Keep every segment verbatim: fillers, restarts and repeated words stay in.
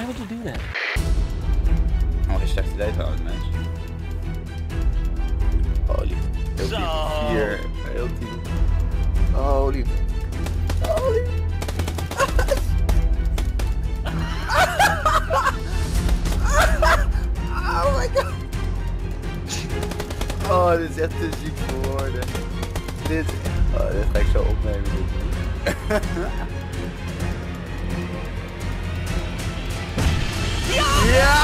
would you do that? Oh, hij zegt hij trouwens, mensen. Oh, lief. Heel lief. Hier, heel lief. Oh, lief. Oh, lief. Oh my god. Oh, dit is echt te ziek voor woorden. Dit, oh, dit ga ik zo opnemen. Dit. Ja! Ja!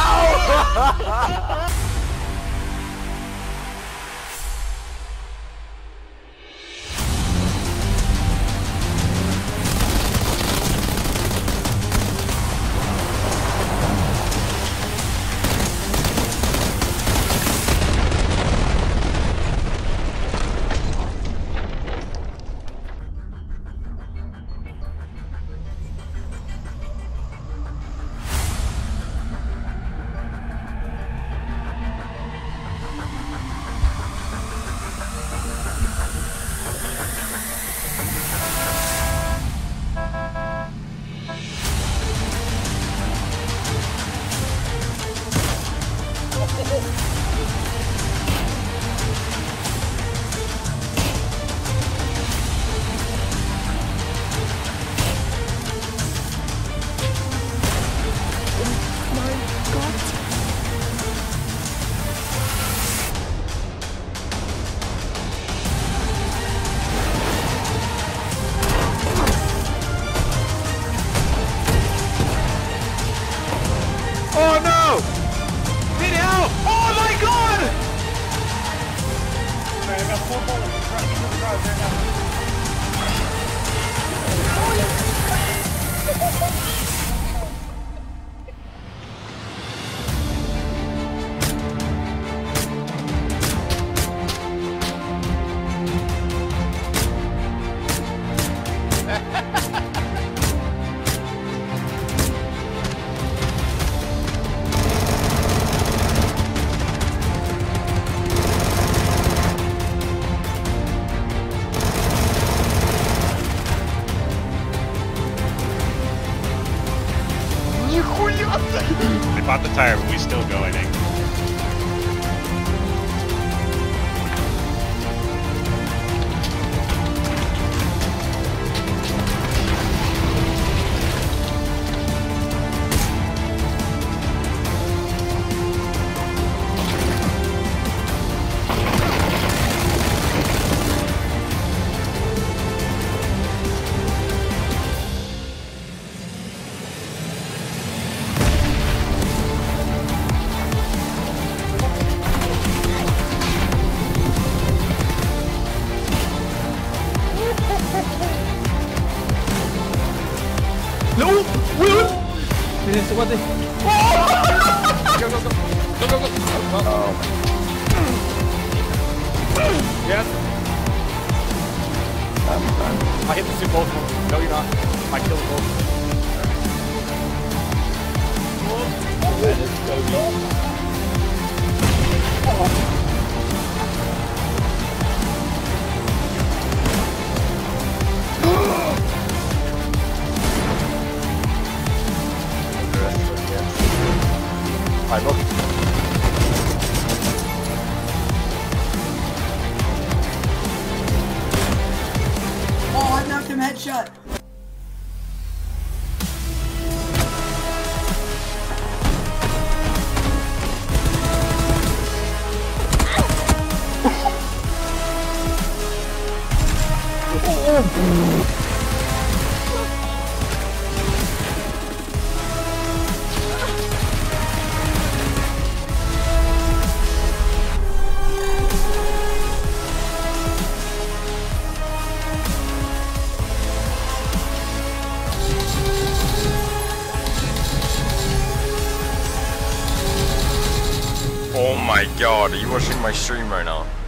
Oh no! Need help! Oh my god! Alright, I got four bullets running into the garage right now. They bought the tire, but we still go, I think. No! Woo! This is what they... Oh! Go, go, go! Go, go, go! Oh, oh. Yes? I'm done. I hit the both of them. No, you're not. I killed them both. That is so good. Oh. I look. Oh, I knocked him headshot. Oh. Oh my god, are you watching my stream right now?